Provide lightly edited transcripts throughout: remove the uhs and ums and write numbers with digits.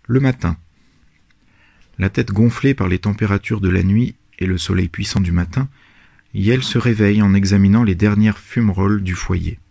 Le matin. La tête gonflée par les températures de la nuit et le soleil puissant du matin, Yael se réveille en examinant les dernières fumerolles du foyer.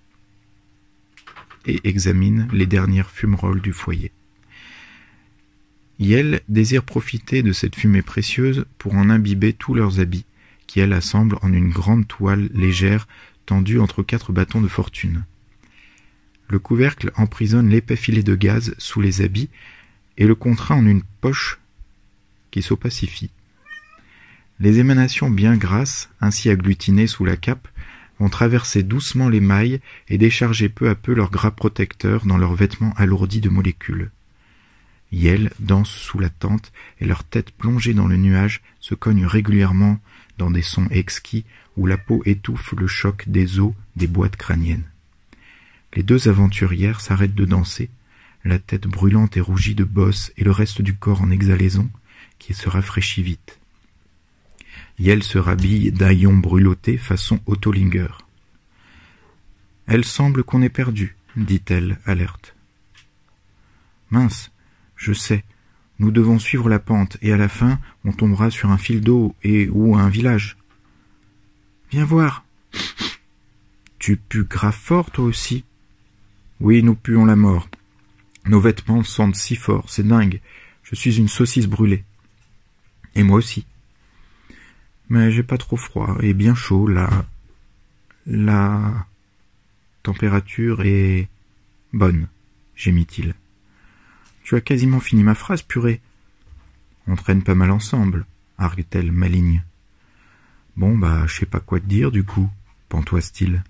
Yael désire profiter de cette fumée précieuse pour en imbiber tous leurs habits, qui elle assemble en une grande toile légère tendue entre 4 bâtons de fortune. Le couvercle emprisonne l'épais filet de gaz sous les habits et le contraint en une poche qui s'opacifie. Les émanations bien grasses, ainsi agglutinées sous la cape, vont traverser doucement les mailles et décharger peu à peu leurs gras protecteurs dans leurs vêtements alourdis de molécules. Yael danse sous la tente et leur tête plongée dans le nuage se cogne régulièrement dans des sons exquis où la peau étouffe le choc des os des boîtes crâniennes. Les 2 aventurières s'arrêtent de danser, la tête brûlante et rougie de bosse et le reste du corps en exhalaison, qui se rafraîchit vite. Yael se rhabille d'haillons brûlotés façon Ottolinger. « Elle semble qu'on est perdu, dit-elle, alerte. « Mince, je sais, nous devons suivre la pente, et à la fin, on tombera sur un fil d'eau ou un village. Viens voir. Tu pues grave fort, toi aussi. Oui, nous puons la mort. Nos vêtements sentent si fort, c'est dingue. Je suis une saucisse brûlée. Et moi aussi. Mais j'ai pas trop froid, et bien chaud, là. La température est bonne, gémit-il. Tu as quasiment fini ma phrase, purée. On traîne pas mal ensemble, argue-t-elle maligne. Bon, bah, je sais pas quoi te dire, du coup, pantoise-t-il.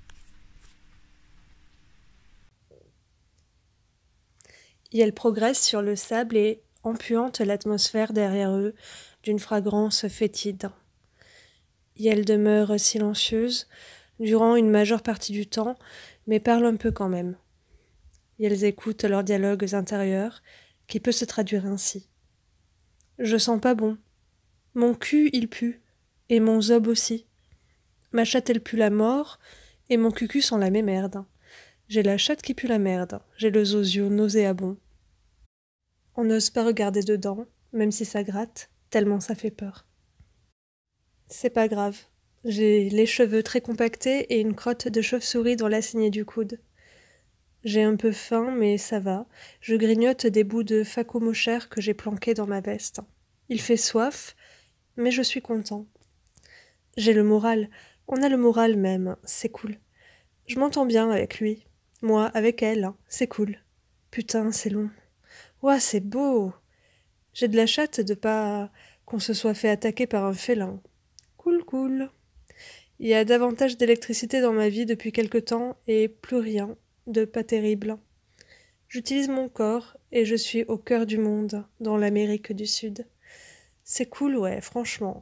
Yael progresse sur le sable et empuante l'atmosphère derrière eux d'une fragrance fétide. Yael demeure silencieuse durant une majeure partie du temps, mais parle un peu quand même. Yael écoute leurs dialogues intérieurs, qui peut se traduire ainsi. Je sens pas bon. Mon cul, il pue. Et mon zob aussi. Ma chatte, elle pue la mort, et mon cucu sent la mémerde. J'ai la chatte qui pue la merde. J'ai le zozio nauséabond. On n'ose pas regarder dedans, même si ça gratte, tellement ça fait peur. C'est pas grave. J'ai les cheveux très compactés et une crotte de chauve-souris dans la saignée du coude. J'ai un peu faim, mais ça va. Je grignote des bouts de faco-mochère que j'ai planqués dans ma veste. Il fait soif, mais je suis content. J'ai le moral. On a le moral même. C'est cool. Je m'entends bien avec lui. Moi, avec elle. C'est cool. Putain, c'est long. Ouah, c'est beau. J'ai de la chatte de pas qu'on se soit fait attaquer par un félin. Cool, cool. Il y a davantage d'électricité dans ma vie depuis quelque temps et plus rien de pas terrible. J'utilise mon corps et je suis au cœur du monde, dans l'Amérique du Sud. C'est cool, ouais, franchement.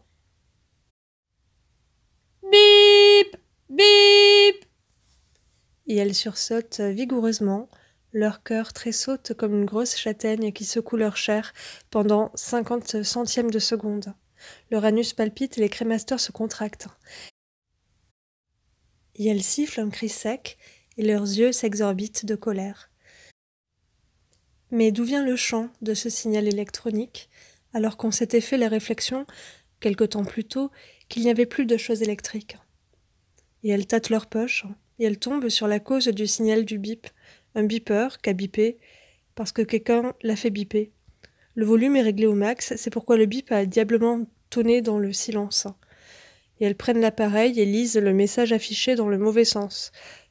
Bip! Bip! Et elle sursaute vigoureusement, leur cœur tressaute comme une grosse châtaigne qui secoue leur chair pendant 50 centièmes de seconde. Leur anus palpite et les crémasters se contractent. Et elle siffle un cri sec et leurs yeux s'exorbitent de colère. Mais d'où vient le chant de ce signal électronique, alors qu'on s'était fait la réflexion, quelque temps plus tôt, qu'il n'y avait plus de choses électriques? Et elles tâtent leur poche, et elles tombent sur la cause du signal du bip, un beeper qu'a bipé, parce que quelqu'un l'a fait biper. Le volume est réglé au max, c'est pourquoi le bip a diablement tonné dans le silence. Et elles prennent l'appareil et lisent le message affiché dans le mauvais sens.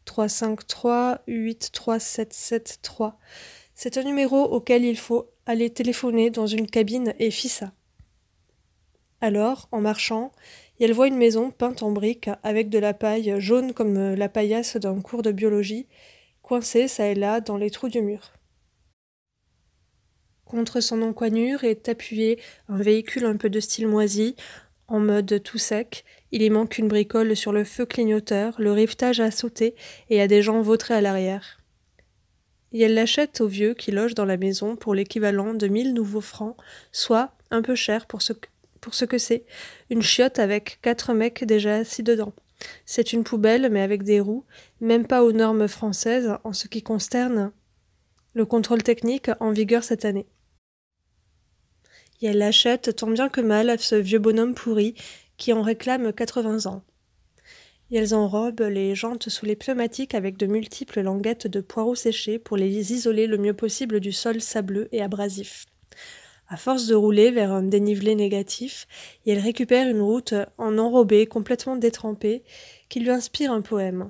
353-83773. C'est un numéro auquel il faut aller téléphoner dans une cabine et FISA. Alors, en marchant, elle voit une maison peinte en briques avec de la paille jaune comme la paillasse d'un cours de biologie, coincée ça et là dans les trous du mur. Contre son encoignure est appuyé un véhicule un peu de style moisi, en mode tout sec. Il y manque une bricole sur le feu clignoteur, le rivetage a sauté et a des gens vautrés à l'arrière. Et elle l'achète au vieux qui loge dans la maison pour l'équivalent de 1000 nouveaux francs, soit un peu cher pour ce que c'est, une chiotte avec 4 mecs déjà assis dedans. C'est une poubelle mais avec des roues, même pas aux normes françaises en ce qui concerne le contrôle technique en vigueur cette année. Et elle l'achète tant bien que mal à ce vieux bonhomme pourri qui en réclame 80 ans. Et elles enrobent les jantes sous les pneumatiques avec de multiples languettes de poireaux séchés pour les isoler le mieux possible du sol sableux et abrasif. À force de rouler vers un dénivelé négatif, et elle récupère une route en enrobé complètement détrempée qui lui inspire un poème.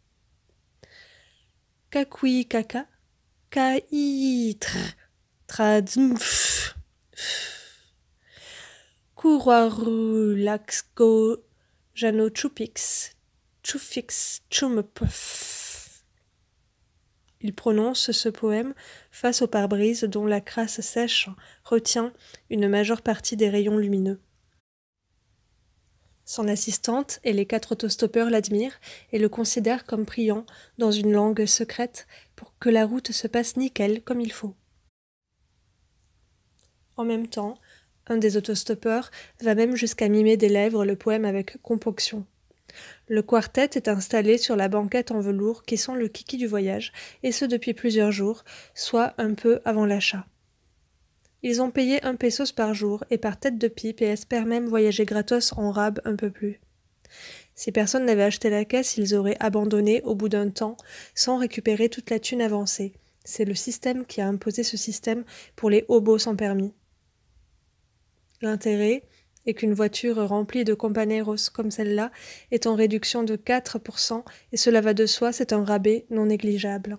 Kakui kaka, kai tradmf, kuruaru laxko jano chupix, chufix chumpuff. Il prononce ce poème face au pare-brise dont la crasse sèche retient une majeure partie des rayons lumineux. Son assistante et les 4 autostoppeurs l'admirent et le considèrent comme priant dans une langue secrète pour que la route se passe nickel comme il faut. En même temps, un des autostoppeurs va même jusqu'à mimer des lèvres le poème avec componction. Le quartet est installé sur la banquette en velours qui sent le kiki du voyage, et ce depuis plusieurs jours, soit un peu avant l'achat. Ils ont payé 1 pesos par jour et par tête de pipe et espèrent même voyager gratos en rab un peu plus. Si personne n'avait acheté la caisse, ils auraient abandonné au bout d'un temps sans récupérer toute la thune avancée. C'est le système qui a imposé ce système pour les hobos sans permis. L'intérêt est qu'une voiture remplie de companeros comme celle-là est en réduction de 4% et cela va de soi, c'est un rabais non négligeable.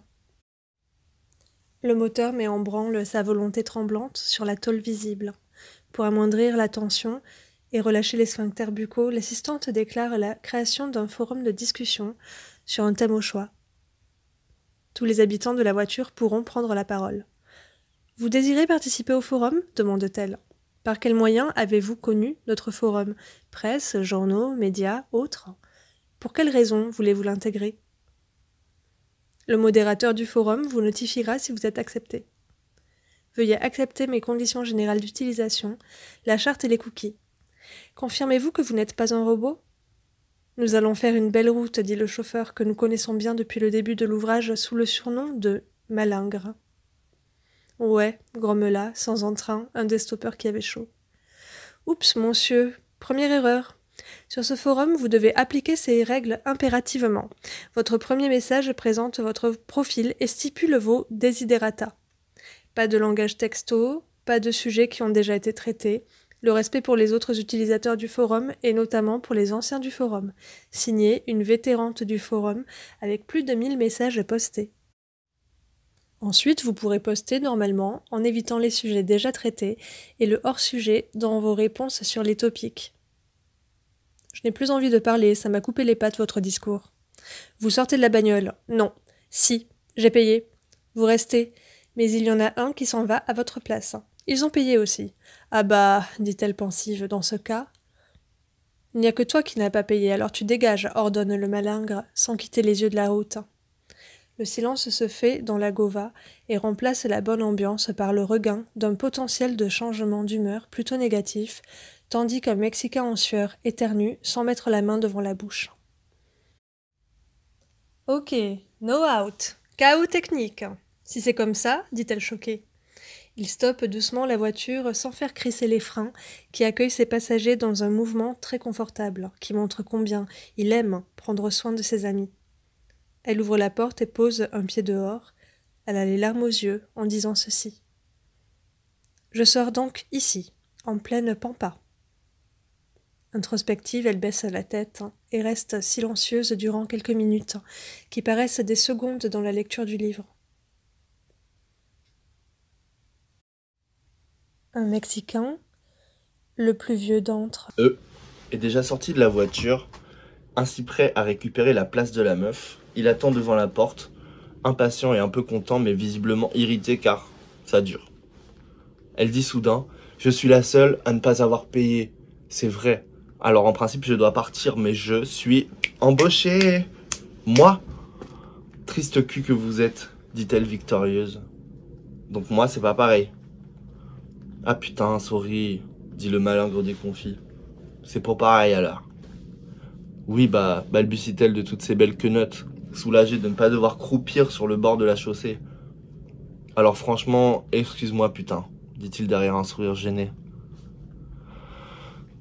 Le moteur met en branle sa volonté tremblante sur la tôle visible. Pour amoindrir la tension et relâcher les sphincters buccaux, l'assistante déclare la création d'un forum de discussion sur un thème au choix. Tous les habitants de la voiture pourront prendre la parole. « Vous désirez participer au forum ?» demande-t-elle. « Par quels moyens avez-vous connu notre forum ? Presse, journaux, médias, autres ? Pour quelles raisons voulez-vous l'intégrer ? Le modérateur du forum vous notifiera si vous êtes accepté. Veuillez accepter mes conditions générales d'utilisation, la charte et les cookies. Confirmez-vous que vous n'êtes pas un robot ? Nous allons faire une belle route, dit le chauffeur que nous connaissons bien depuis le début de l'ouvrage sous le surnom de Malingre. Ouais, grommela, sans entrain, un des stoppeurs qui avait chaud. Oups, monsieur, première erreur. Sur ce forum, vous devez appliquer ces règles impérativement. Votre premier message présente votre profil et stipule vos desiderata. Pas de langage texto, pas de sujets qui ont déjà été traités, le respect pour les autres utilisateurs du forum et notamment pour les anciens du forum. Signé une vétérante du forum avec plus de 1000 messages postés. Ensuite, vous pourrez poster normalement en évitant les sujets déjà traités et le hors-sujet dans vos réponses sur les topics. Je n'ai plus envie de parler, ça m'a coupé les pattes votre discours. Vous sortez de la bagnole. Non. Si, j'ai payé. Vous restez. Mais il y en a un qui s'en va à votre place. Ils ont payé aussi. Ah bah, dit-elle pensive, dans ce cas. Il n'y a que toi qui n'as pas payé, alors tu dégages, ordonne le malingre, sans quitter les yeux de la route. Le silence se fait dans la gova et remplace la bonne ambiance par le regain d'un potentiel de changement d'humeur plutôt négatif, tandis qu'un Mexicain en sueur éternue sans mettre la main devant la bouche. « Ok, no out. Chaos technique. Si c'est comme ça, dit-elle choquée. » Il stoppe doucement la voiture sans faire crisser les freins qui accueillent ses passagers dans un mouvement très confortable, qui montre combien il aime prendre soin de ses amis. Elle ouvre la porte et pose un pied dehors. Elle a les larmes aux yeux en disant ceci. « Je sors donc ici, en pleine pampa. » Introspective, elle baisse la tête et reste silencieuse durant quelques minutes, qui paraissent des secondes dans la lecture du livre. Un Mexicain, le plus vieux d'entre eux, est déjà sorti de la voiture, ainsi prêt à récupérer la place de la meuf. Il attend devant la porte, impatient et un peu content, mais visiblement irrité car ça dure. Elle dit soudain « Je suis la seule à ne pas avoir payé. C'est vrai. Alors en principe, je dois partir, mais je suis embauchée. Moi ?» Triste cul que vous êtes, dit-elle victorieuse. Donc moi, c'est pas pareil. Ah putain, sorry, dit le malingre déconfit. C'est pas pareil alors. Oui, bah, balbutie-t-elle de toutes ces belles quenottes, soulagée de ne pas devoir croupir sur le bord de la chaussée. Alors franchement, excuse-moi putain, dit-il derrière un sourire gêné.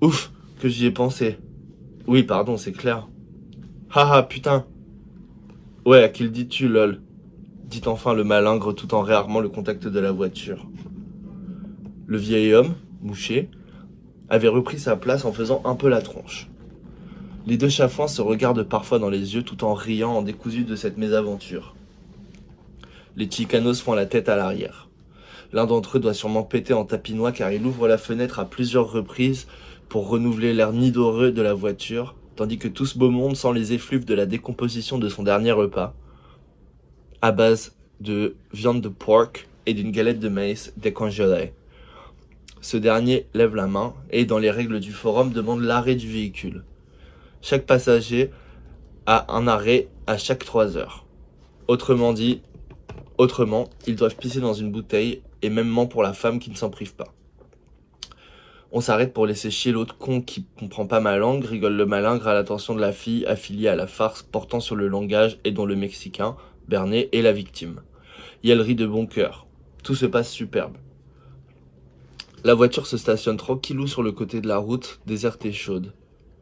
Ouf, que j'y ai pensé. Oui, pardon, c'est clair. Haha, putain. Ouais, à qui le dis-tu, lol? Dit enfin le malingre tout en réarmant le contact de la voiture. Le vieil homme, mouché, avait repris sa place en faisant un peu la tronche. Les deux chafouins se regardent parfois dans les yeux tout en riant en décousu de cette mésaventure. Les chicanos font la tête à l'arrière. L'un d'entre eux doit sûrement péter en tapinois car il ouvre la fenêtre à plusieurs reprises pour renouveler l'air nidoreux de la voiture, tandis que tout ce beau monde sent les effluves de la décomposition de son dernier repas, à base de viande de porc et d'une galette de maïs décongelée. Ce dernier lève la main et, dans les règles du forum, demande l'arrêt du véhicule. Chaque passager a un arrêt à chaque 3 heures. Autrement, ils doivent pisser dans une bouteille, et mêmement pour la femme qui ne s'en prive pas. On s'arrête pour laisser chier l'autre con qui comprend pas ma langue, rigole le malingre à l'attention de la fille affiliée à la farce portant sur le langage et dont le Mexicain, Bernet, est la victime. Et elle rit de bon cœur. Tout se passe superbe. La voiture se stationne tranquillou sur le côté de la route, déserte et chaude.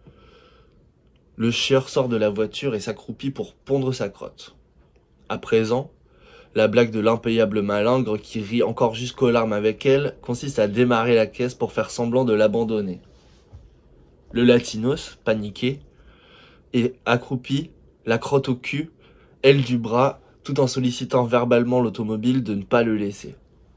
Le chieur sort de la voiture et s'accroupit pour pondre sa crotte. À présent, la blague de l'impayable malingre qui rit encore jusqu'aux larmes avec elle consiste à démarrer la caisse pour faire semblant de l'abandonner. Le latinos, paniqué, est accroupi, la crotte au cul, aile du bras, tout en sollicitant verbalement l'automobile de ne pas le laisser.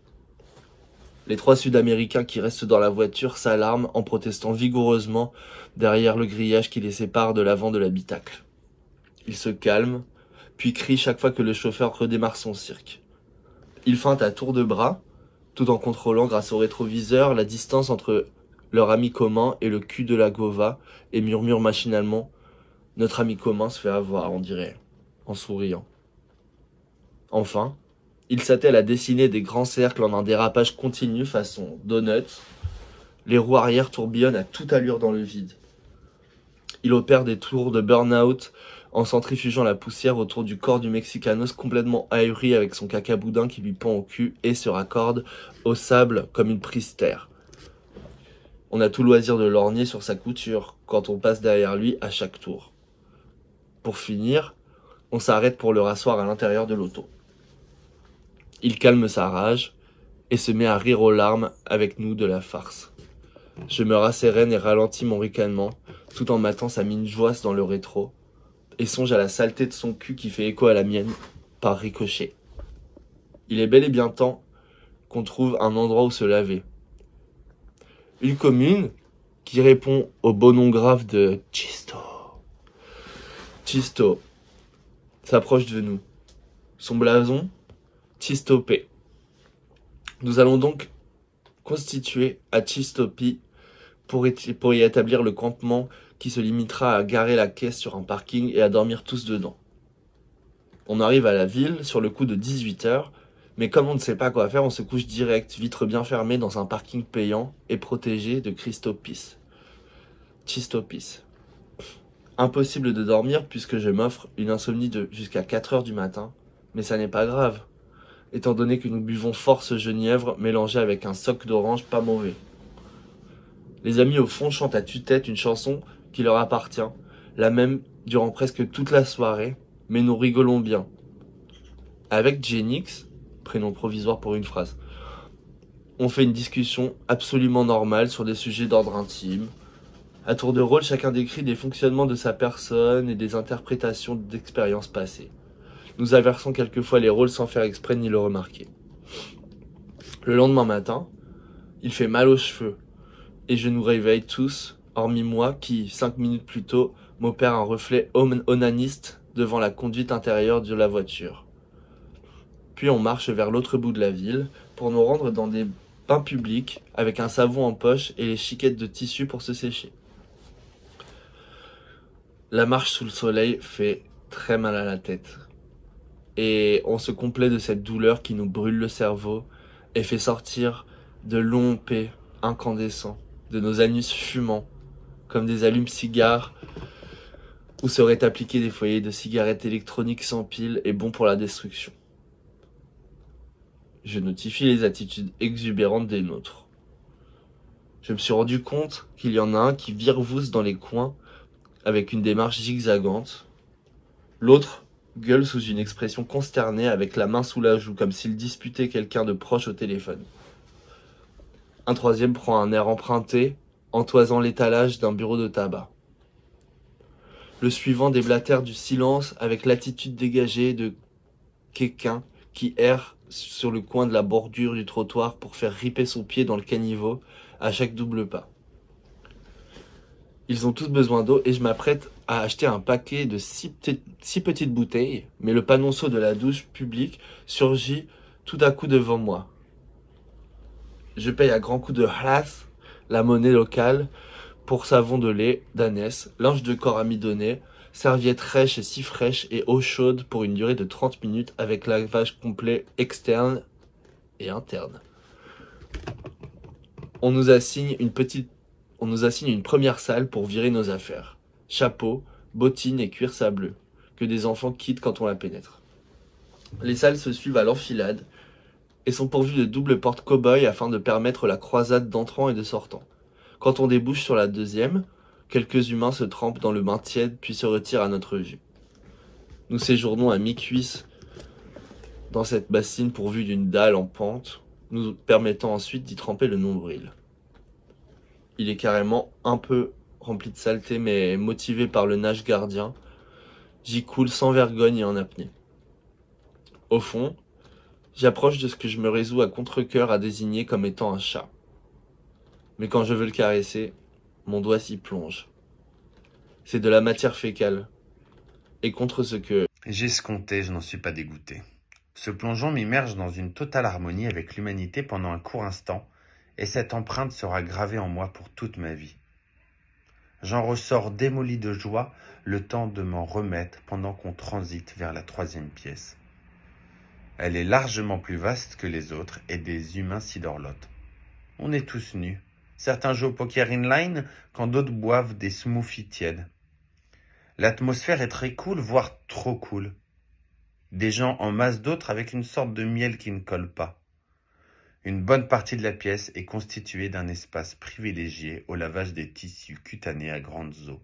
Les 3 Sud-Américains qui restent dans la voiture s'alarment en protestant vigoureusement derrière le grillage qui les sépare de l'avant de l'habitacle. Ils se calment, puis crient chaque fois que le chauffeur redémarre son cirque. Ils feintent à tour de bras, tout en contrôlant grâce au rétroviseur la distance entre leur ami commun et le cul de la Gova, et murmurent machinalement « Notre ami commun se fait avoir, on dirait », en souriant. Enfin, ils s'attellent à dessiner des grands cercles en un dérapage continu façon donut. Les roues arrière tourbillonnent à toute allure dans le vide. Il opère des tours de burn-out en centrifugeant la poussière autour du corps du Mexicanos complètement ahuri avec son caca-boudin qui lui pend au cul et se raccorde au sable comme une prise terre. On a tout loisir de lorgner sur sa couture quand on passe derrière lui à chaque tour. Pour finir, on s'arrête pour le rasseoir à l'intérieur de l'auto. Il calme sa rage et se met à rire aux larmes avec nous de la farce. Je me rassérène et ralentis mon ricanement, tout en matant sa mine joyeuse dans le rétro, et songe à la saleté de son cul qui fait écho à la mienne, par ricochet. Il est bel et bien temps qu'on trouve un endroit où se laver. Une commune qui répond au beau nom grave de Chisto. Chisto s'approche de nous. Son blason, Chistopé. Nous allons donc constituer à Chistopi pour y établir le campement qui se limitera à garer la caisse sur un parking et à dormir tous dedans. On arrive à la ville sur le coup de 18h, mais comme on ne sait pas quoi faire, on se couche direct, vitre bien fermée dans un parking payant et protégé de Chistopis. Impossible de dormir puisque je m'offre une insomnie de jusqu'à 4h du matin, mais ça n'est pas grave, étant donné que nous buvons force genièvre mélangée avec un soc d'orange pas mauvais. Les amis au fond chantent à tue-tête une chanson qui leur appartient, la même durant presque toute la soirée, mais nous rigolons bien. Avec Genix, prénom provisoire pour une phrase, on fait une discussion absolument normale sur des sujets d'ordre intime. À tour de rôle, chacun décrit des fonctionnements de sa personne et des interprétations d'expériences passées. Nous inversons quelquefois les rôles sans faire exprès ni le remarquer. Le lendemain matin, il fait mal aux cheveux, et je nous réveille tous, hormis moi qui, 5 minutes plus tôt, m'opère un reflet onaniste devant la conduite intérieure de la voiture. Puis on marche vers l'autre bout de la ville pour nous rendre dans des bains publics avec un savon en poche et les chiquettes de tissu pour se sécher. La marche sous le soleil fait très mal à la tête. Et on se complaît de cette douleur qui nous brûle le cerveau et fait sortir de longs pets incandescents de nos anus fumants, comme des allumes-cigares où seraient appliqués des foyers de cigarettes électroniques sans pile et bons pour la destruction. Je notifie les attitudes exubérantes des nôtres. Je me suis rendu compte qu'il y en a un qui virevouse dans les coins avec une démarche zigzagante. L'autre gueule sous une expression consternée avec la main sous la joue comme s'il disputait quelqu'un de proche au téléphone. Un troisième prend un air emprunté, entoisant l'étalage d'un bureau de tabac. Le suivant déblatère du silence avec l'attitude dégagée de quelqu'un qui erre sur le coin de la bordure du trottoir pour faire riper son pied dans le caniveau à chaque double pas. Ils ont tous besoin d'eau et je m'apprête à acheter un paquet de 6 petites bouteilles, mais le panonceau de la douche publique surgit tout à coup devant moi. Je paye à grands coups de hras, la monnaie locale, pour savon de lait, d'ânesse, linge de corps amidonné, serviette rêche et si fraîche et eau chaude pour une durée de 30 minutes avec lavage complet externe et interne. On nous assigne une première salle pour virer nos affaires. Chapeau, bottines et cuir sableux, que des enfants quittent quand on la pénètre. Les salles se suivent à l'enfilade et sont pourvues de doubles portes cow-boy afin de permettre la croisade d'entrants et de sortants. Quand on débouche sur la deuxième, quelques humains se trempent dans le bain tiède puis se retirent à notre vue. Nous séjournons à mi-cuisse dans cette bassine pourvue d'une dalle en pente, nous permettant ensuite d'y tremper le nombril. Il est carrément un peu rempli de saleté, mais motivé par le nage gardien, j'y coule sans vergogne et en apnée. Au fond, j'approche de ce que je me résous à contre-cœur à désigner comme étant un chat. Mais quand je veux le caresser, mon doigt s'y plonge. C'est de la matière fécale. Et contre ce que j'escomptais, je n'en suis pas dégoûté. Ce plongeon m'immerge dans une totale harmonie avec l'humanité pendant un court instant, et cette empreinte sera gravée en moi pour toute ma vie. J'en ressors démoli de joie, le temps de m'en remettre pendant qu'on transite vers la troisième pièce. Elle est largement plus vaste que les autres et des humains s'y dorlotent. On est tous nus. Certains jouent au poker inline quand d'autres boivent des smoothies tièdes. L'atmosphère est très cool, voire trop cool. Des gens en masse, d'autres avec une sorte de miel qui ne colle pas. Une bonne partie de la pièce est constituée d'un espace privilégié au lavage des tissus cutanés à grandes eaux.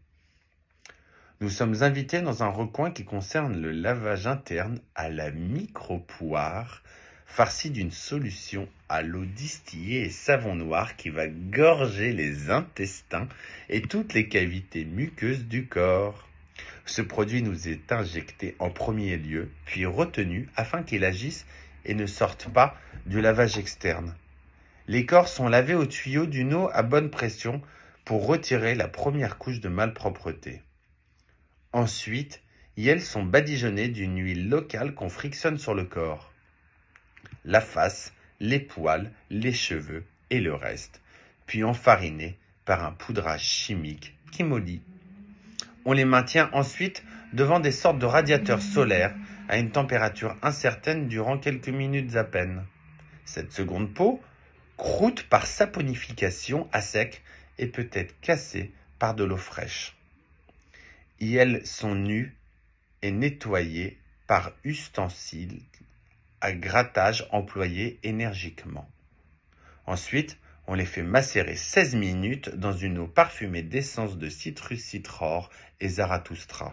Nous sommes invités dans un recoin qui concerne le lavage interne à la micro-poire, farci d'une solution à l'eau distillée et savon noir qui va gorger les intestins et toutes les cavités muqueuses du corps. Ce produit nous est injecté en premier lieu, puis retenu afin qu'il agisse et ne sorte pas du lavage externe. Les corps sont lavés au tuyau d'une eau à bonne pression pour retirer la première couche de malpropreté. Ensuite, elles sont badigeonnées d'une huile locale qu'on frictionne sur le corps. La face, les poils, les cheveux et le reste, puis enfarinés par un poudrage chimique qui mollit. On les maintient ensuite devant des sortes de radiateurs solaires à une température incertaine durant quelques minutes à peine. Cette seconde peau croûte par saponification à sec et peut être cassée par de l'eau fraîche. Elles sont nues et nettoyées par ustensiles à grattage employés énergiquement. Ensuite, on les fait macérer 16 minutes dans une eau parfumée d'essence de citrus citrore et zarathustra.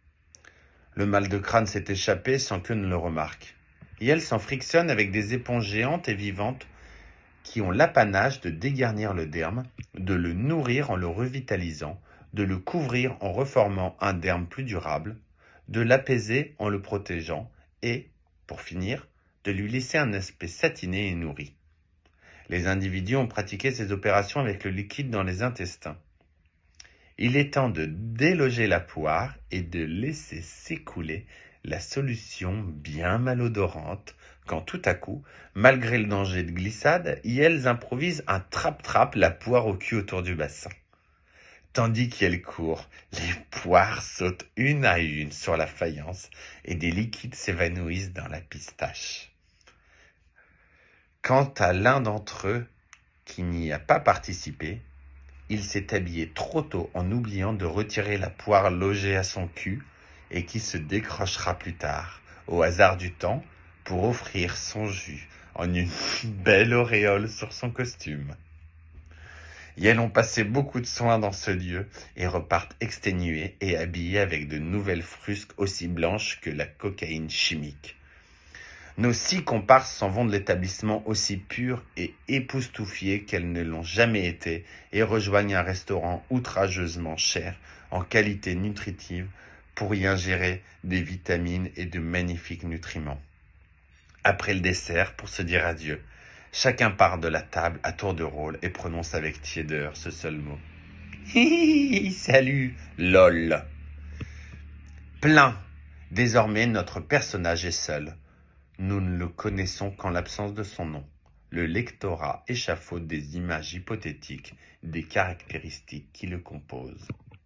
Le mal de crâne s'est échappé sans que ne le remarque. Elles s'en frictionnent avec des éponges géantes et vivantes qui ont l'apanage de dégarnir le derme, de le nourrir en le revitalisant, de le couvrir en reformant un derme plus durable, de l'apaiser en le protégeant et, pour finir, de lui laisser un aspect satiné et nourri. Les individus ont pratiqué ces opérations avec le liquide dans les intestins. Il est temps de déloger la poire et de laisser s'écouler la solution bien malodorante quand tout à coup, malgré le danger de glissade, elles improvisent un trap-trap la poire au cul autour du bassin. Tandis qu'elles courent, les poires sautent une à une sur la faïence et des liquides s'évanouissent dans la pistache. Quant à l'un d'entre eux qui n'y a pas participé, il s'est habillé trop tôt en oubliant de retirer la poire logée à son cul et qui se décrochera plus tard, au hasard du temps, pour offrir son jus en une belle auréole sur son costume. Et elles ont passé beaucoup de soins dans ce lieu et repartent exténuées et habillées avec de nouvelles frusques aussi blanches que la cocaïne chimique. Nos 6 comparses s'en vont de l'établissement aussi purs et époustouflées qu'elles ne l'ont jamais été et rejoignent un restaurant outrageusement cher en qualité nutritive pour y ingérer des vitamines et de magnifiques nutriments. Après le dessert, pour se dire adieu, chacun part de la table à tour de rôle et prononce avec tiédeur ce seul mot. Hi, salut, lol. Plein. Désormais, notre personnage est seul. Nous ne le connaissons qu'en l'absence de son nom. Le lectorat échafaude des images hypothétiques, des caractéristiques qui le composent.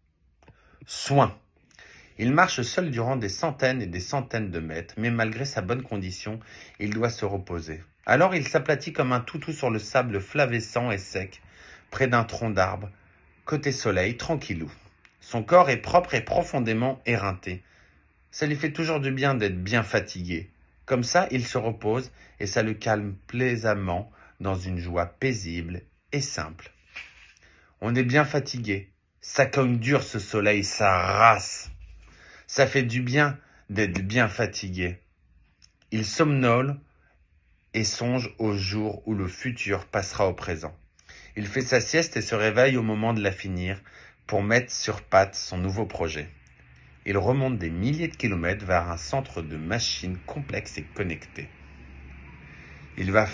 Soin. Il marche seul durant des centaines et des centaines de mètres, mais malgré sa bonne condition, il doit se reposer. Alors il s'aplatit comme un toutou sur le sable flavescent et sec, près d'un tronc d'arbre, côté soleil, tranquillou. Son corps est propre et profondément éreinté. Ça lui fait toujours du bien d'être bien fatigué. Comme ça, il se repose et ça le calme plaisamment dans une joie paisible et simple. On est bien fatigué. Ça cogne dur ce soleil, ça race. Ça fait du bien d'être bien fatigué. Il somnole et songe au jour où le futur passera au présent. Il fait sa sieste et se réveille au moment de la finir pour mettre sur pattes son nouveau projet. Il remonte des milliers de kilomètres vers un centre de machines complexes et connectées. Il va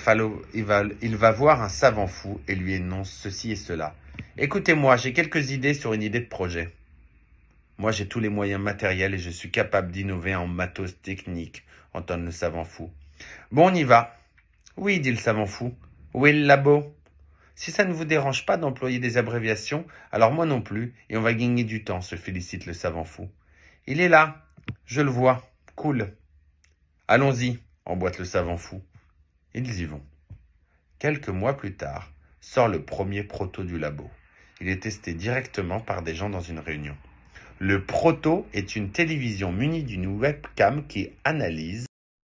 voir un savant fou et lui énonce ceci et cela. « Écoutez-moi, j'ai quelques idées sur une idée de projet. Moi, j'ai tous les moyens matériels et je suis capable d'innover en matos technique, entonne le savant fou. Bon, on y va. Oui, dit le savant fou. Où est le labo? Si ça ne vous dérange pas d'employer des abréviations, alors moi non plus, et on va gagner du temps, se félicite le savant fou. Il est là, je le vois, cool. Allons-y, emboîte le savant fou. Ils y vont. Quelques mois plus tard, sort le premier proto du labo. Il est testé directement par des gens dans une réunion. Le proto est une télévision munie d'une webcam qui analyse.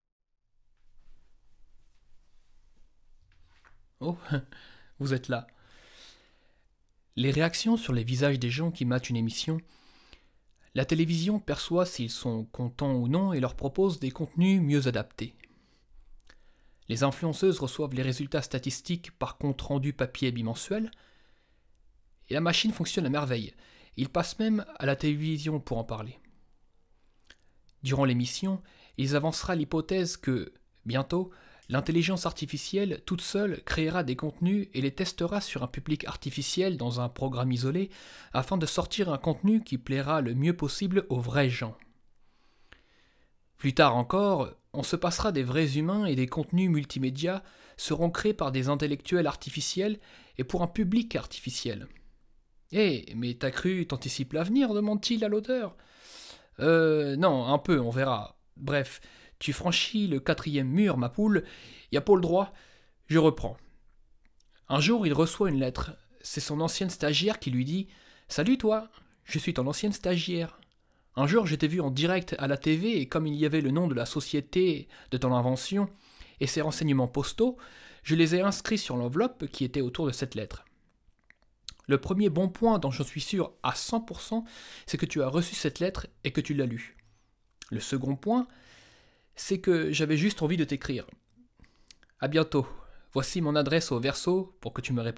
Oh, vous êtes là. Les réactions sur les visages des gens qui matent une émission. La télévision perçoit s'ils sont contents ou non et leur propose des contenus mieux adaptés. Les influenceuses reçoivent les résultats statistiques par compte-rendu papier bimensuel. Et la machine fonctionne à merveille. Ils passent même à la télévision pour en parler. Durant l'émission, il avancera l'hypothèse que, bientôt, l'intelligence artificielle toute seule créera des contenus et les testera sur un public artificiel dans un programme isolé afin de sortir un contenu qui plaira le mieux possible aux vrais gens. Plus tard encore, on se passera des vrais humains et des contenus multimédia seront créés par des intellectuels artificiels et pour un public artificiel. Mais t'as cru t'anticipes l'avenir, demande-t-il à l'auteur. Non, un peu, on verra. Bref, tu franchis le 4e mur, ma poule, y a pas le droit, je reprends. Un jour, il reçoit une lettre. C'est son ancienne stagiaire qui lui dit « Salut toi, je suis ton ancienne stagiaire. Un jour, je t'ai vu en direct à la TV et comme il y avait le nom de la société de ton invention et ses renseignements postaux, je les ai inscrits sur l'enveloppe qui était autour de cette lettre. Le premier bon point dont je suis sûr à 100%, c'est que tu as reçu cette lettre et que tu l'as lue. Le second point, c'est que j'avais juste envie de t'écrire. À bientôt. Voici mon adresse au verso pour que tu me répondes. »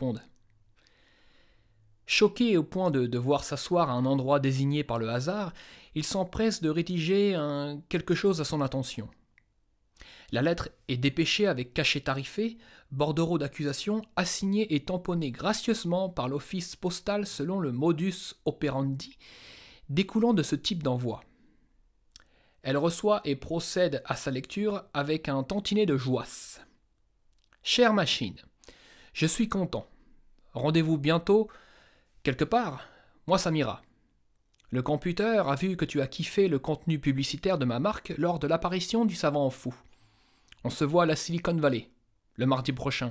Choqué au point de devoir s'asseoir à un endroit désigné par le hasard, il s'empresse de rédiger quelque chose à son attention. La lettre est dépêchée avec cachet tarifé, bordereau d'accusation, assigné et tamponné gracieusement par l'office postal selon le modus operandi découlant de ce type d'envoi. Elle reçoit et procède à sa lecture avec un tantinet de joisse. « Chère machine, je suis content. Rendez-vous bientôt, quelque part, moi ça m'ira. Le computer a vu que tu as kiffé le contenu publicitaire de ma marque lors de l'apparition du savant fou. On se voit à la Silicon Valley, le mardi prochain.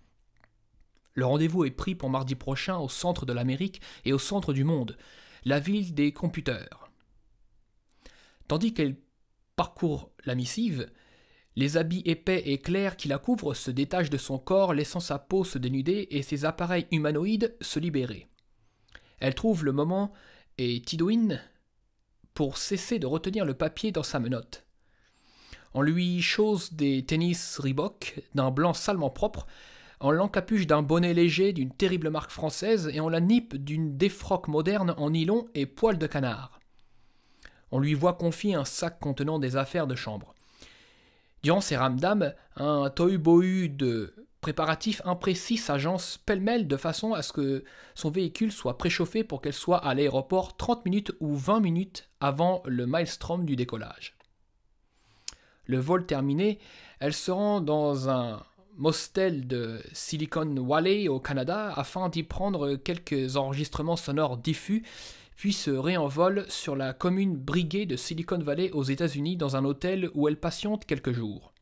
Le rendez-vous est pris pour mardi prochain au centre de l'Amérique et au centre du monde, la ville des computers. » Tandis qu'elle parcourt la missive, Les habits épais et clairs qui la couvrent se détachent de son corps, laissant sa peau se dénuder et ses appareils humanoïdes se libérer. Elle trouve le moment et Tidwin pour cesser de retenir le papier dans sa menotte. On lui chausse des tennis Reebok d'un blanc salement propre, on l'encapuche d'un bonnet léger d'une terrible marque française et on la nippe d'une défroque moderne en nylon et poils de canard. On lui voit confier un sac contenant des affaires de chambre. Durant ces ramdams, un tohu-bohu de préparatifs imprécis s'agence pêle-mêle de façon à ce que son véhicule soit préchauffé pour qu'elle soit à l'aéroport 30 minutes ou 20 minutes avant le maelstrom du décollage. Le vol terminé, elle se rend dans un mostel de Silicon Valley au Canada afin d'y prendre quelques enregistrements sonores diffus, puis se réenvole sur la commune briguée de Silicon Valley aux États-Unis dans un hôtel où elle patiente quelques jours.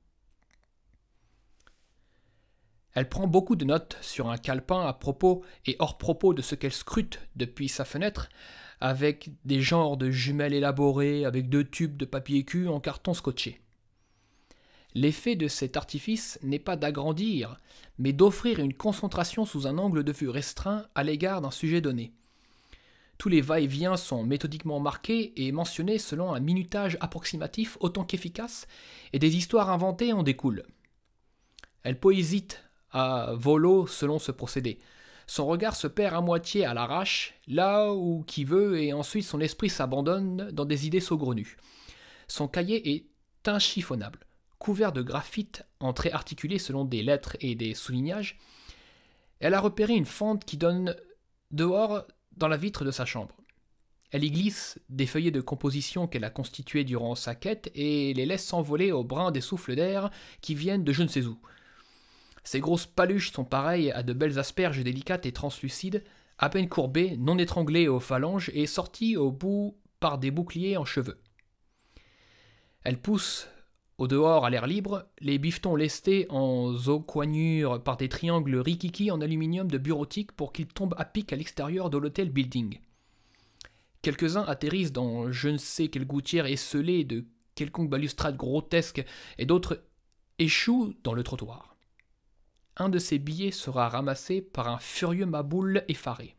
Elle prend beaucoup de notes sur un calepin à propos et hors propos de ce qu'elle scrute depuis sa fenêtre, avec des genres de jumelles élaborées avec 2 tubes de papier cul en carton scotché. L'effet de cet artifice n'est pas d'agrandir, mais d'offrir une concentration sous un angle de vue restreint à l'égard d'un sujet donné. Tous les va-et-vient sont méthodiquement marqués et mentionnés selon un minutage approximatif autant qu'efficace, et des histoires inventées en découlent. Elle poésite à volo selon ce procédé. Son regard se perd à moitié à l'arrache, là où qui veut, et ensuite son esprit s'abandonne dans des idées saugrenues. Son cahier est inchiffonnable, couvert de graphite en traits articulés selon des lettres et des soulignages. Elle a repéré une fente qui donne dehors dans la vitre de sa chambre. Elle y glisse des feuillets de composition qu'elle a constitués durant sa quête et les laisse s'envoler au brin des souffles d'air qui viennent de je ne sais où. Ces grosses paluches sont pareilles à de belles asperges délicates et translucides, à peine courbées, non étranglées aux phalanges et sorties au bout par des boucliers en cheveux. Elle pousse au dehors à l'air libre les bifetons lestés en zocoignure par des triangles rikiki en aluminium de bureautique pour qu'ils tombent à pic à l'extérieur de l'hôtel building. Quelques-uns atterrissent dans je ne sais quelle gouttière esselée de quelconque balustrade grotesque et d'autres échouent dans le trottoir. Un de ces billets sera ramassé par un furieux maboule effaré.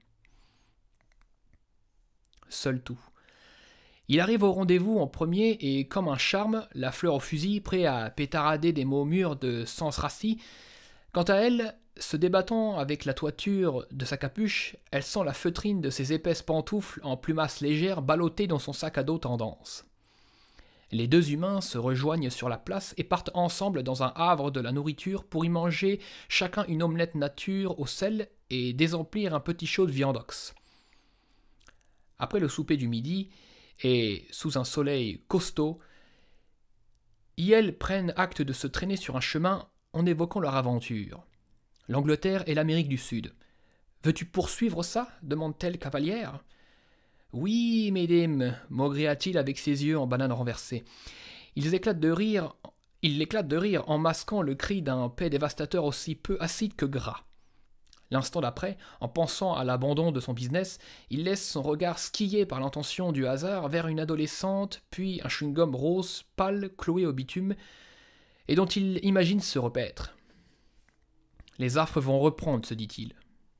Seul tout. Il arrive au rendez-vous en premier et, comme un charme, la fleur au fusil, prêt à pétarader des mots mûrs de sens rassis. Quant à elle, se débattant avec la toiture de sa capuche, elle sent la feutrine de ses épaisses pantoufles en plumasse légère ballottées dans son sac à dos tendance. Les 2 humains se rejoignent sur la place et partent ensemble dans un havre de la nourriture pour y manger chacun une omelette nature au sel et désemplir un petit chaud de viandox. Après le souper du midi, et sous un soleil costaud, ils prennent acte de se traîner sur un chemin en évoquant leur aventure. L'Angleterre et l'Amérique du Sud. « Veux-tu poursuivre ça » demande-t-elle cavalière. « Oui, mesdames » maugréa-t-il avec ses yeux en banane renversée. Il éclate de rire en masquant le cri d'un paix dévastateur aussi peu acide que gras. L'instant d'après, en pensant à l'abandon de son business, il laisse son regard skier par l'intention du hasard vers une adolescente, puis un chewing-gum rose pâle cloué au bitume, et dont il imagine se repaître. « Les affres vont reprendre, se dit-il.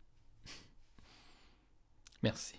Merci.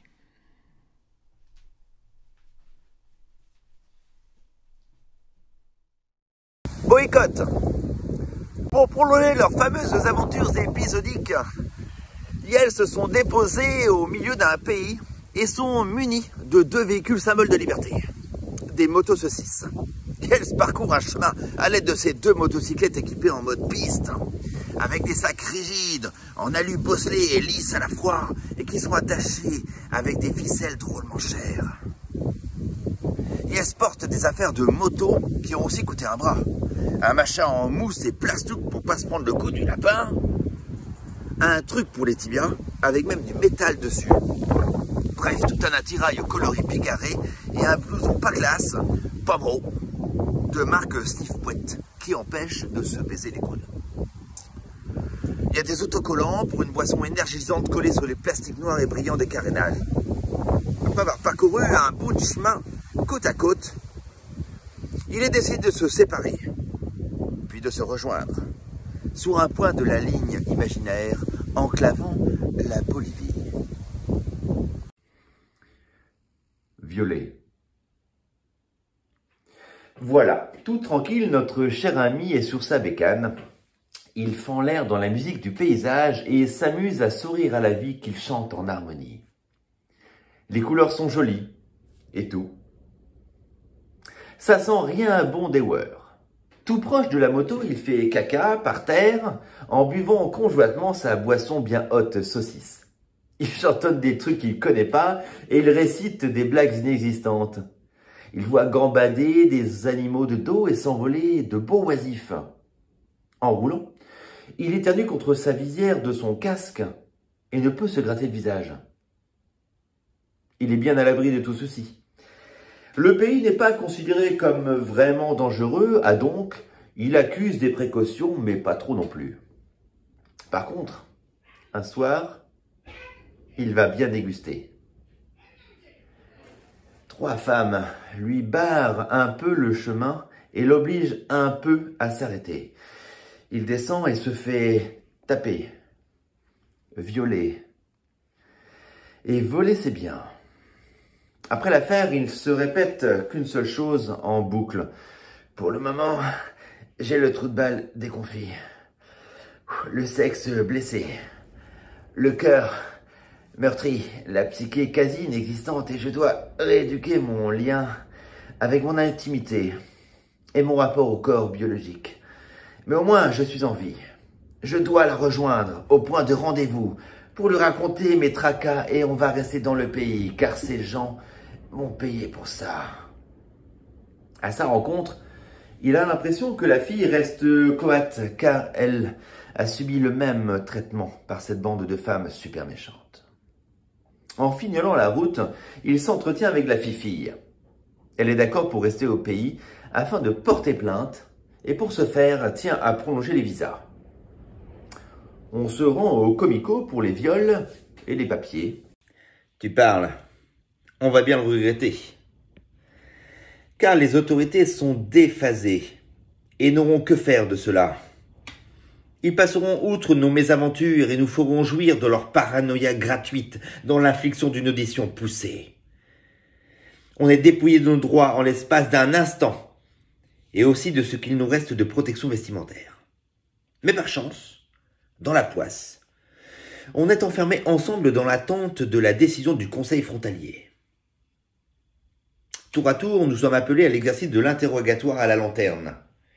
Boycott. Pour prolonger leurs fameuses aventures épisodiques, elles se sont déposées au milieu d'un pays et sont munies de 2 véhicules symboles de liberté, des motos saucisses. Elles parcourent un chemin à l'aide de ces 2 motocyclettes équipées en mode piste, avec des sacs rigides, en alu bosselé et lisses à la fois, et qui sont attachés avec des ficelles drôlement chères. Et elles portent des affaires de moto qui ont aussi coûté un bras. Un machin en mousse et plastique pour pas se prendre le coup du lapin. Un truc pour les tibias, avec même du métal dessus. Bref, tout un attirail au coloris bigarré et un blouson pas classe, pas bro, de marque Sniff-Pouette, qui empêche de se baiser les coudes. Il y a des autocollants pour une boisson énergisante collée sur les plastiques noirs et brillants des carénages. Après avoir parcouru un bout de chemin côte à côte, il est décidé de se séparer. de se rejoindre, sur un point de la ligne imaginaire enclavant la Bolivie. Violet. Voilà, tout tranquille, notre cher ami est sur sa bécane. Il fend l'air dans la musique du paysage et s'amuse à sourire à la vie qu'il chante en harmonie. Les couleurs sont jolies, et tout. Ça sent rien bon des weurs. Tout proche de la moto, il fait caca par terre en buvant conjointement sa boisson bien haute saucisse. Il chantonne des trucs qu'il connaît pas et il récite des blagues inexistantes. Il voit gambader des animaux de dos et s'envoler de beaux oisifs. En roulant, il éternue contre sa visière de son casque et ne peut se gratter le visage. Il est bien à l'abri de tout ceci. Le pays n'est pas considéré comme vraiment dangereux, donc il accuse des précautions, mais pas trop non plus. Par contre, un soir, il va bien déguster. 3 femmes lui barrent un peu le chemin et l'obligent un peu à s'arrêter. Il descend et se fait taper, violer. Et voler, c'est bien. Après l'affaire, il se répète qu'une seule chose en boucle. Pour le moment, j'ai le trou de balle déconfit, le sexe blessé, le cœur meurtri, la psyché quasi inexistante et je dois rééduquer mon lien avec mon intimité et mon rapport au corps biologique. Mais au moins, je suis en vie. Je dois la rejoindre au point de rendez-vous pour lui raconter mes tracas et on va rester dans le pays car ces gens vont payer pour ça. À sa rencontre, il a l'impression que la fille reste coate car elle a subi le même traitement par cette bande de femmes super méchantes. En fignolant la route, il s'entretient avec la fille-fille. Elle est d'accord pour rester au pays afin de porter plainte et pour ce faire tient à prolonger les visas. On se rend au comico pour les viols et les papiers. Tu parles. On va bien le regretter. Car les autorités sont déphasées et n'auront que faire de cela. Ils passeront outre nos mésaventures et nous feront jouir de leur paranoïa gratuite dans l'infliction d'une audition poussée. On est dépouillé de nos droits en l'espace d'un instant et aussi de ce qu'il nous reste de protection vestimentaire. Mais par chance, dans la poisse, on est enfermés ensemble dans l'attente de la décision du conseil frontalier. Tour à tour, nous sommes appelés à l'exercice de l'interrogatoire à la lanterne.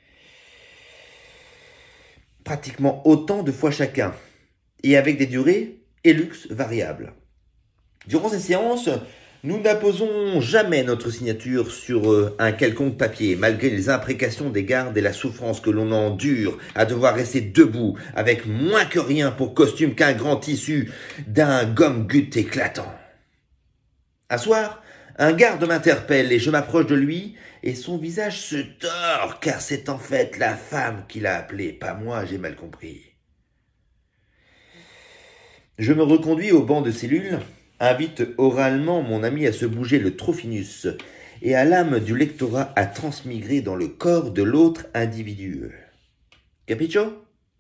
Pratiquement autant de fois chacun, et avec des durées et luxe variables. Durant ces séances, nous n'apposons jamais notre signature sur un quelconque papier, malgré les imprécations des gardes et la souffrance que l'on endure à devoir rester debout, avec moins que rien pour costume qu'un grand tissu d'un gomme-goutte éclatant. Un soir, un garde m'interpelle et je m'approche de lui et son visage se tord car c'est en fait la femme qui l'a appelé, pas moi, j'ai mal compris. Je me reconduis au banc de cellule, invite oralement mon ami à se bouger le trophinus et à l'âme du lectorat à transmigrer dans le corps de l'autre individu. Capicho?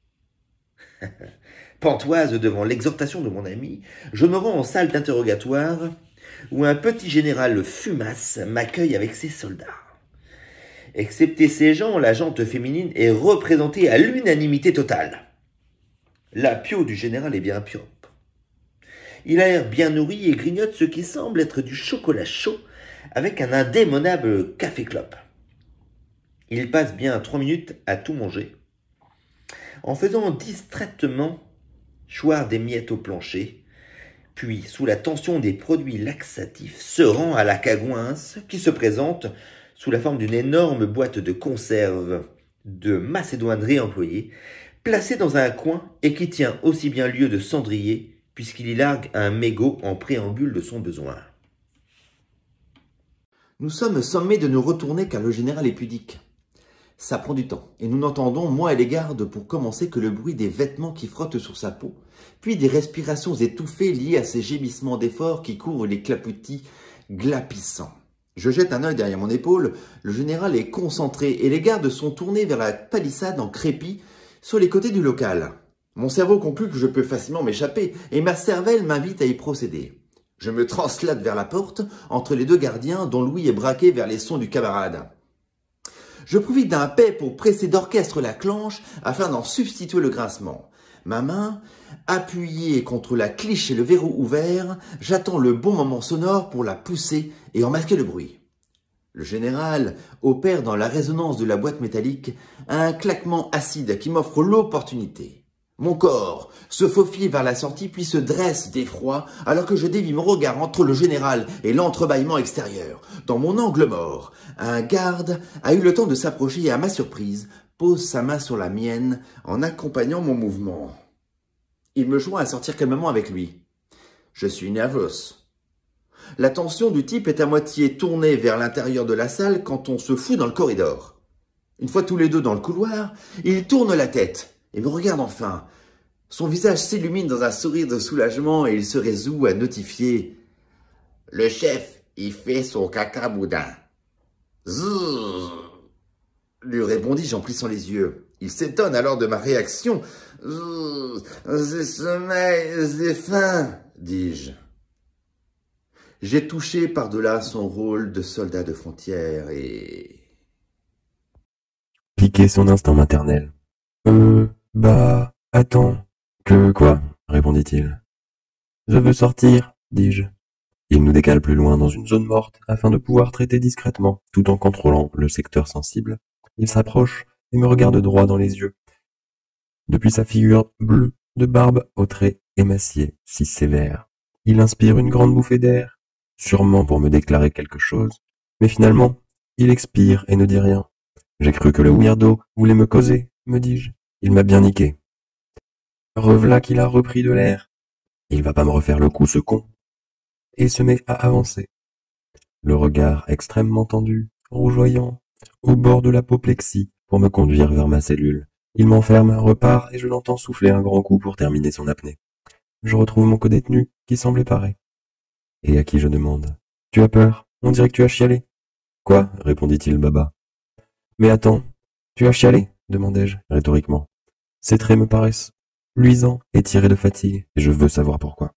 Pantoise devant l'exhortation de mon ami, je me rends en salle d'interrogatoire où un petit général fumasse m'accueille avec ses soldats. Excepté ces gens, la gente féminine est représentée à l'unanimité totale. La pio du général est bien propre. Il a l'air bien nourri et grignote ce qui semble être du chocolat chaud avec un indémodable café-clope. Il passe bien 3 minutes à tout manger, en faisant distraitement choir des miettes au plancher, puis, sous la tension des produits laxatifs, se rend à la cagouince qui se présente sous la forme d'une énorme boîte de conserve de macédoine réemployée, placée dans un coin et qui tient aussi bien lieu de cendrier puisqu'il y largue un mégot en préambule de son besoin. Nous sommes sommés de nous retourner car le général est pudique. Ça prend du temps et nous n'entendons, moi et les gardes, pour commencer que le bruit des vêtements qui frottent sur sa peau, puis des respirations étouffées liées à ces gémissements d'effort qui couvrent les clapotis glapissants. Je jette un œil derrière mon épaule, le général est concentré et les gardes sont tournés vers la palissade en crépi sur les côtés du local. Mon cerveau conclut que je peux facilement m'échapper et ma cervelle m'invite à y procéder. Je me translate vers la porte entre les deux gardiens dont Louis est braqué vers les sons du camarade. Je profite d'un paix pour presser d'orchestre la clenche afin d'en substituer le grincement. Ma main, appuyée contre la cliche et le verrou ouvert, j'attends le bon moment sonore pour la pousser et en masquer le bruit. Le général opère dans la résonance de la boîte métallique un claquement acide qui m'offre l'opportunité. Mon corps se faufile vers la sortie puis se dresse d'effroi alors que je dévie mon regard entre le général et l'entrebâillement extérieur. Dans mon angle mort, un garde a eu le temps de s'approcher et à ma surprise, pose sa main sur la mienne en accompagnant mon mouvement. Il me joint à sortir calmement avec lui. Je suis nerveux. L'attention du type est à moitié tournée vers l'intérieur de la salle quand on se fout dans le corridor. Une fois tous les deux dans le couloir, il tourne la tête et me regarde enfin. Son visage s'illumine dans un sourire de soulagement et il se résout à notifier « Le chef, il fait son caca boudin. » Zzzz, lui répondis-je en plissant les yeux. Il s'étonne alors de ma réaction. « C'est sommeil, c'est faim, dis-je. » J'ai touché par-delà son rôle de soldat de frontière et... Piqué son instinct maternel. Attends. Que quoi? Répondit-il. Je veux sortir, dis-je. Il nous décale plus loin dans une zone morte afin de pouvoir traiter discrètement tout en contrôlant le secteur sensible. Il s'approche et me regarde droit dans les yeux. Depuis sa figure bleue, de barbe aux traits émaciés, si sévère, il inspire une grande bouffée d'air, sûrement pour me déclarer quelque chose, mais finalement, il expire et ne dit rien. J'ai cru que le weirdo voulait me causer, me dis-je. Il m'a bien niqué. Rev'là qu'il a repris de l'air. Il va pas me refaire le coup, ce con. Et se met à avancer. Le regard extrêmement tendu, rougeoyant, au bord de l'apoplexie pour me conduire vers ma cellule. Il m'enferme, repart et je l'entends souffler un grand coup pour terminer son apnée. Je retrouve mon codétenu qui semblait paré. Et à qui je demande. Tu as peur? On dirait que tu as chialé. Quoi? Répondit-il baba. Mais attends, tu as chialé? Demandai-je rhétoriquement. Ses traits me paraissent luisants et tirés de fatigue, et je veux savoir pourquoi.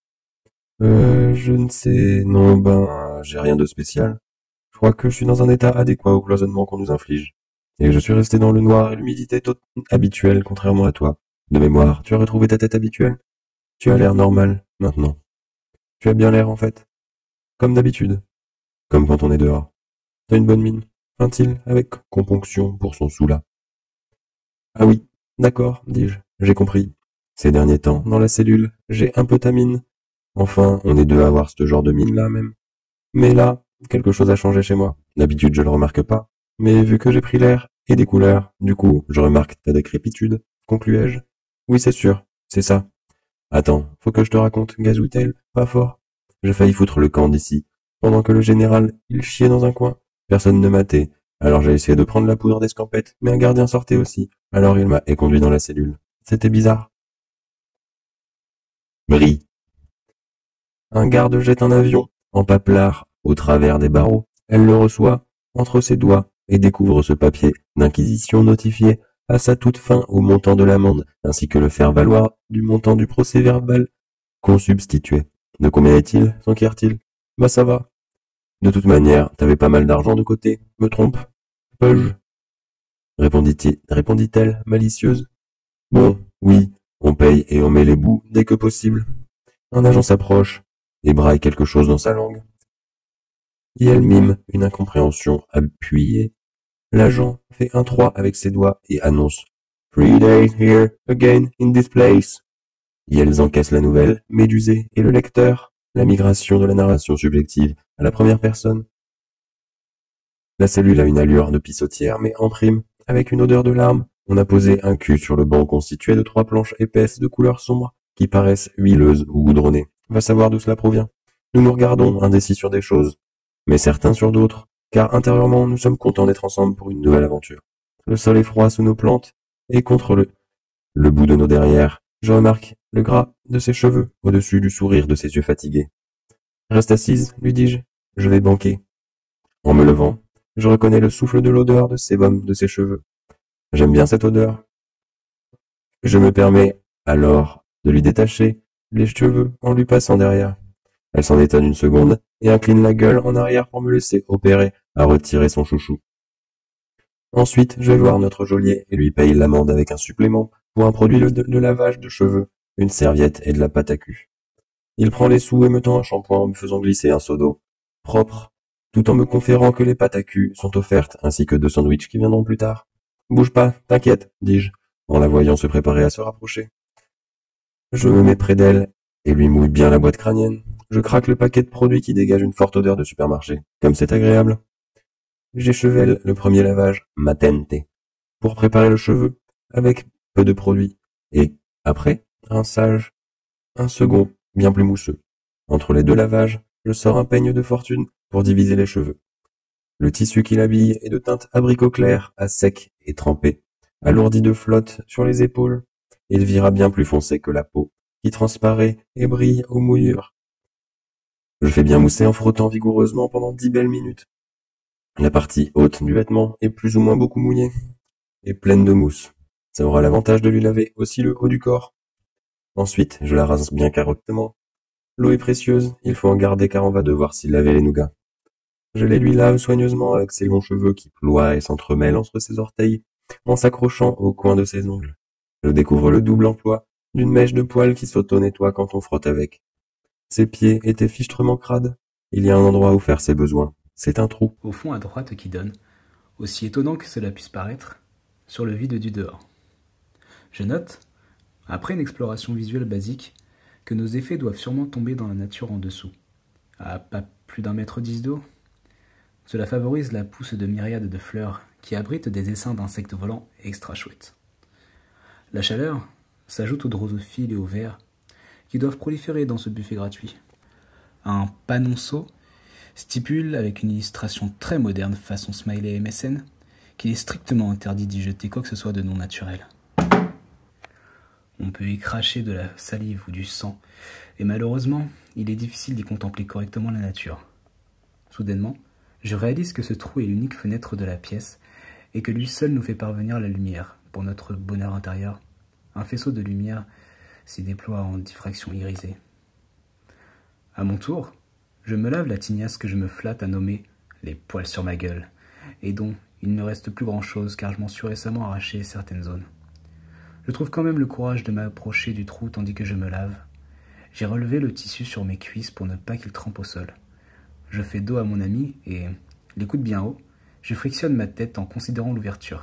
Je ne sais, non, j'ai rien de spécial. Je crois que je suis dans un état adéquat au cloisonnement qu'on nous inflige. Et je suis resté dans le noir et l'humidité habituelle, contrairement à toi. De mémoire, tu as retrouvé ta tête habituelle? Tu as l'air normal, maintenant. Tu as bien l'air, en fait. Comme d'habitude. Comme quand on est dehors. T'as une bonne mine, vint-il, avec componction pour son sous-là. Ah oui, d'accord, dis-je, j'ai compris. Ces derniers temps, dans la cellule, j'ai un peu ta mine. Enfin, on est deux à avoir ce genre de mine-là, même. Mais là, quelque chose a changé chez moi. D'habitude, je le remarque pas. Mais vu que j'ai pris l'air et des couleurs, du coup, je remarque ta décrépitude, concluai-je. Oui, c'est sûr, c'est ça. Attends, faut que je te raconte, gazouille-t-elle, pas fort. J'ai failli foutre le camp d'ici. Pendant que le général, il chiait dans un coin. Personne ne m'attait. Alors j'ai essayé de prendre la poudre d'escampette, mais un gardien sortait aussi. Alors il m'a éconduit dans la cellule. C'était bizarre. Brille. Un garde jette un avion, en paplard, au travers des barreaux. Elle le reçoit, entre ses doigts, et découvre ce papier d'inquisition notifié à sa toute fin au montant de l'amende, ainsi que le faire-valoir du montant du procès-verbal consubstitué. De combien est-il, s'enquiert-il? Bah ça va. De toute manière, t'avais pas mal d'argent de côté, me trompe? Peu-je? Répondit-elle, malicieuse. Bon, oui, on paye et on met les bouts dès que possible. Un agent s'approche et braille quelque chose dans sa langue. Et elle mime une incompréhension appuyée. L'agent fait un 3 avec ses doigts et annonce « 3 days here, again in this place ». Et elles encaissent la nouvelle, médusée, et le lecteur, la migration de la narration subjective à la première personne. La cellule a une allure de pissotière, mais en prime, avec une odeur de larmes, on a posé un cul sur le banc constitué de 3 planches épaisses de couleur sombre qui paraissent huileuses ou goudronnées. Va savoir d'où cela provient. Nous nous regardons, indécis sur des choses, mais certains sur d'autres, car intérieurement nous sommes contents d'être ensemble pour une nouvelle aventure. Le sol est froid sous nos plantes, et contre le bout de nos derrières, je remarque le gras de ses cheveux au-dessus du sourire de ses yeux fatigués. Reste assise, lui dis-je, je vais banquer. En me levant, je reconnais le souffle de l'odeur de sébum de ses cheveux. J'aime bien cette odeur. Je me permets alors de lui détacher les cheveux en lui passant derrière. Elle s'en étonne une seconde et incline la gueule en arrière pour me laisser opérer à retirer son chouchou. Ensuite, je vais voir notre geôlier et lui paye l'amende avec un supplément pour un produit de lavage de cheveux, une serviette et de la pâte à cul. Il prend les sous et me tend un shampoing en me faisant glisser un seau d'eau propre, tout en me conférant que les pâtes à cul sont offertes ainsi que 2 sandwichs qui viendront plus tard. Bouge pas, t'inquiète, dis-je, en la voyant se préparer à se rapprocher. Je me mets près d'elle et lui mouille bien la boîte crânienne. Je craque le paquet de produits qui dégage une forte odeur de supermarché. Comme c'est agréable. J'échevelle le premier lavage, matente, pour préparer le cheveu, avec peu de produits. Et, après, rinçage, un second, bien plus mousseux. Entre les 2 lavages, je sors un peigne de fortune pour diviser les cheveux. Le tissu qui l'habille est de teinte abricot clair, à sec et trempé, alourdi de flotte sur les épaules. Il vira bien plus foncé que la peau, qui transparaît et brille aux mouillures. Je fais bien mousser en frottant vigoureusement pendant 10 belles minutes. La partie haute du vêtement est plus ou moins beaucoup mouillée et pleine de mousse. Ça aura l'avantage de lui laver aussi le haut du corps. Ensuite, je la rince bien correctement. L'eau est précieuse, il faut en garder car on va devoir s'y laver les nougats. Je les lui lave soigneusement avec ses longs cheveux qui ploient et s'entremêlent entre ses orteils en s'accrochant au coin de ses ongles. Je découvre le double emploi d'une mèche de poils qui s'auto-nettoie quand on frotte avec. Ses pieds étaient fichtrement crades. Il y a un endroit où faire ses besoins. C'est un trou. Au fond à droite qui donne, aussi étonnant que cela puisse paraître, sur le vide du dehors. Je note, après une exploration visuelle basique, que nos effets doivent sûrement tomber dans la nature en dessous. À pas plus d'1,10 m d'eau. Cela favorise la pousse de myriades de fleurs qui abritent des essaims d'insectes volants extra chouettes. La chaleur s'ajoute aux drosophiles et aux vers qui doivent proliférer dans ce buffet gratuit. Un panonceau stipule, avec une illustration très moderne façon smiley MSN, qu'il est strictement interdit d'y jeter quoi que ce soit de non naturel. On peut y cracher de la salive ou du sang, et malheureusement, il est difficile d'y contempler correctement la nature. Soudainement, je réalise que ce trou est l'unique fenêtre de la pièce, et que lui seul nous fait parvenir la lumière, pour notre bonheur intérieur. Un faisceau de lumière s'y déploie en diffraction irisée. À mon tour, je me lave la tignasse que je me flatte à nommer les poils sur ma gueule, et dont il ne reste plus grand-chose car je m'en suis récemment arraché certaines zones. Je trouve quand même le courage de m'approcher du trou tandis que je me lave. J'ai relevé le tissu sur mes cuisses pour ne pas qu'il trempe au sol. Je fais dos à mon ami et, les coudes bien hauts, je frictionne ma tête en considérant l'ouverture.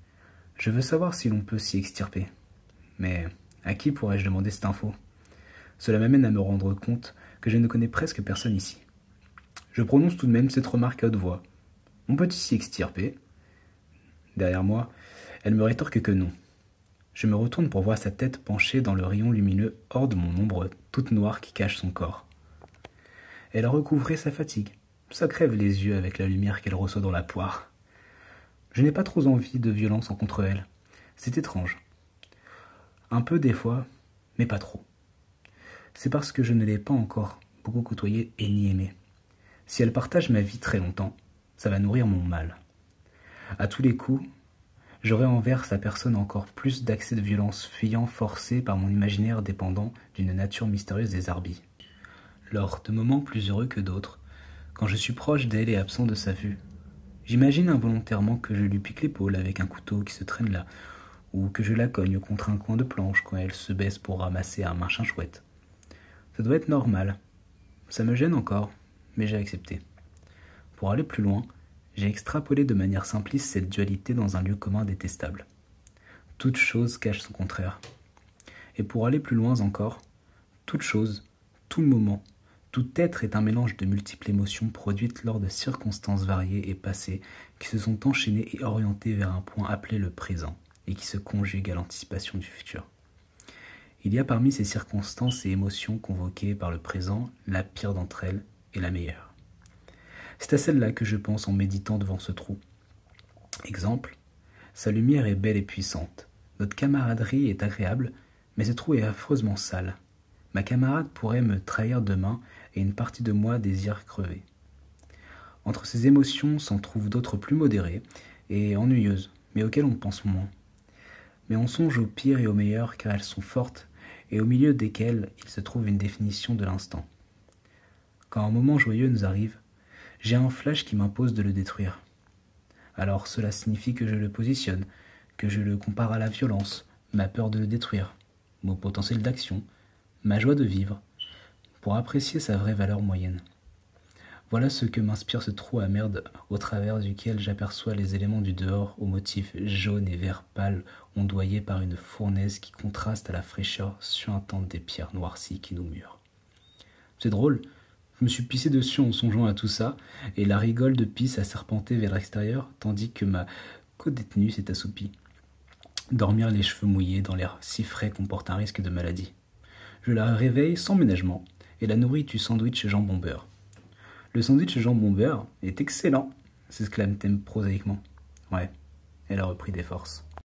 Je veux savoir si l'on peut s'y extirper. Mais à qui pourrais-je demander cette info? Cela m'amène à me rendre compte que je ne connais presque personne ici. Je prononce tout de même cette remarque à haute voix. On peut s'y extirper? Derrière moi, elle me rétorque que non. Je me retourne pour voir sa tête penchée dans le rayon lumineux hors de mon ombre toute noire qui cache son corps. Elle a recouvré sa fatigue. Ça crève les yeux avec la lumière qu'elle reçoit dans la poire. Je n'ai pas trop envie de violence en contre elle. C'est étrange. Un peu des fois, mais pas trop. C'est parce que je ne l'ai pas encore beaucoup côtoyée et ni aimée. Si elle partage ma vie très longtemps, ça va nourrir mon mal. À tous les coups, j'aurai envers sa personne encore plus d'accès de violence fuyant forcés par mon imaginaire dépendant d'une nature mystérieuse des arbis. Lors de moments plus heureux que d'autres, quand je suis proche d'elle et absent de sa vue, j'imagine involontairement que je lui pique l'épaule avec un couteau qui se traîne là, ou que je la cogne contre un coin de planche quand elle se baisse pour ramasser un machin chouette. Ça doit être normal. Ça me gêne encore, mais j'ai accepté. Pour aller plus loin, j'ai extrapolé de manière simpliste cette dualité dans un lieu commun détestable. Toute chose cache son contraire. Et pour aller plus loin encore, toute chose, tout moment, tout être est un mélange de multiples émotions produites lors de circonstances variées et passées qui se sont enchaînées et orientées vers un point appelé le présent et qui se conjuguent à l'anticipation du futur. Il y a parmi ces circonstances et émotions convoquées par le présent, la pire d'entre elles et la meilleure. C'est à celle-là que je pense en méditant devant ce trou. Exemple, sa lumière est belle et puissante. Notre camaraderie est agréable, mais ce trou est affreusement sale. Ma camarade pourrait me trahir demain et une partie de moi désire crever. Entre ces émotions s'en trouvent d'autres plus modérées et ennuyeuses, mais auxquelles on pense moins. Mais on songe au pire et au meilleur car elles sont fortes et au milieu desquelles il se trouve une définition de l'instant. Quand un moment joyeux nous arrive, j'ai un flash qui m'impose de le détruire. Alors cela signifie que je le positionne, que je le compare à la violence, ma peur de le détruire, mon potentiel d'action, ma joie de vivre, pour apprécier sa vraie valeur moyenne. Voilà ce que m'inspire ce trou à merde au travers duquel j'aperçois les éléments du dehors aux motifs jaune et vert pâle ondoyés par une fournaise qui contraste à la fraîcheur suintante des pierres noircies qui nous murent. C'est drôle, je me suis pissé dessus en songeant à tout ça, et la rigole de pisse a serpenté vers l'extérieur, tandis que ma co-détenue s'est assoupie. Dormir les cheveux mouillés dans l'air si frais comporte un risque de maladie. Je la réveille sans ménagement, et la nourris du sandwich jambon-beurre. Le sandwich jambon-beurre est excellent, s'exclame-t-elle prosaïquement. Ouais, elle a repris des forces.